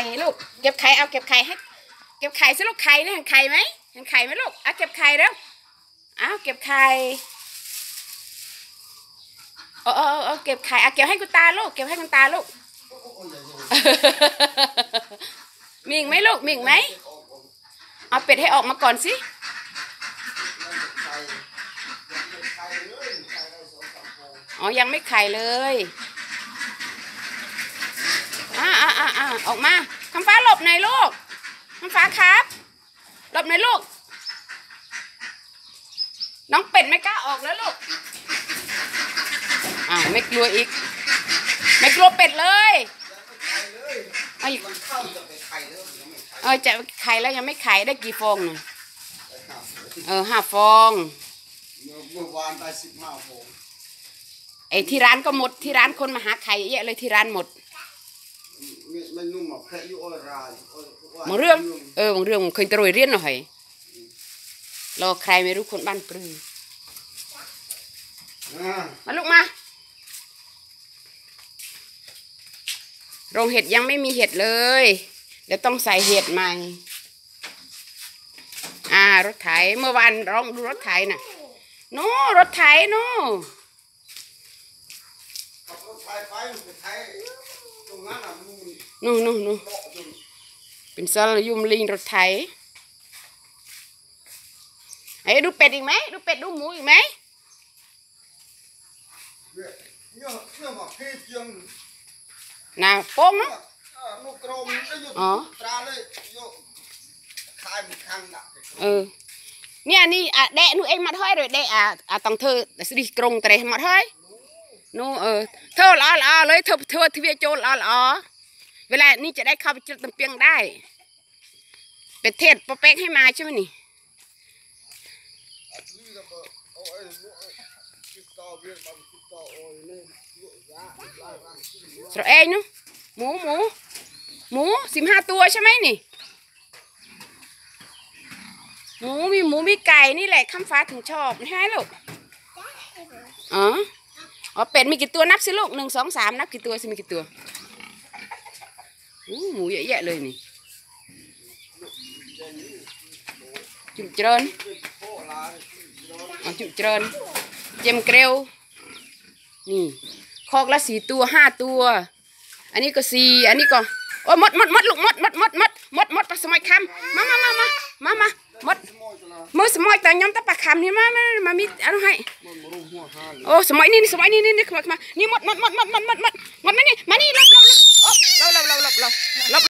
ลูกเก็บไข่เอาเก็บไข่ให้เก็บไข่สิลูกไข่เนี่ยเห็นไข่ไหมเห็นไข่ไหมลูกเอาเก็บไข่แล้วเอาเก็บไข่เอาเก็บไข่เอาเก็บให้คุณตาลูกเก็บให้คุณตาลูกมีไหมลูกมีไหมเอาเป็ดให้ออกมาก่อนสิอ๋อยังไม่ไข่เลยออกมาคำฟ้าหลบหน่อยลูกคำฟ้าครับหลบหน่อยลูกน้องเป็ดไม่กล้าออกแล้วลูกไม่กลัวอีกไม่กลัวเป็ดเลยจะไข่แล้วยังไม่ไข่ได้กี่ฟองเนี่ย5 ฟองเมื่อวานได้15 ฟองไอ้ที่ร้านก็หมดที่ร้านคนมาหาไข่เยอะเลยที่ร้านหมดบางเรื่องบางเรื่องเคยตรวจเรียนหน่อยรอใครไม่รู้คนบ้านปรือมาลูกมาโรงเห็ดยังไม่มีเห็ดเลยเดี๋ยวต้องใส่เห็ดใหม่รถไถเมื่อวานร้องดูรถไถน่ะโน่รถไถโน่นู่เป็นซาลยุมลิงรถไถดูเป็ดอีกไหมดูเป็ดดูหมูอีกไหมน่ะโป้งเนาะเนี่ยนี่แดะนู่เองมาเท่าไรเลยแดะต้องเธอแต่สิกรงแต่มาเท่าไรนู่เธอล้อเลยเธอที่เวียโจล้อเวลานี่จะได้เข้าไปจุดตะเปียงได้เป็ดเทศปะเป๊กให้มาใช่ไหมนี่เราเองเนาะหมู15 ตัวใช่ไหมนี่หมูมีไก่นี่แหละข้ามฟ้าถึงชอบไม่ให้ลูกเป็ดมีกี่ตัวนับสิลูก1 2 3นับกี่ตัวสิมีกี่ตัวหมูเยอะแยะเลยนี่จุดเจริญจุดเจริญเจมเกลียวนี่คอกละ4 ตัว 5 ตัวอันนี้ก็4อันนี้ก็โอ้มดลูกมดปลาสมอยคำมาหมดมือสมอยแต่ย้อมตะปลาคำนี่มามีอะไรให้โอ้สมอยนี่มานี่หมดมานี่ลบ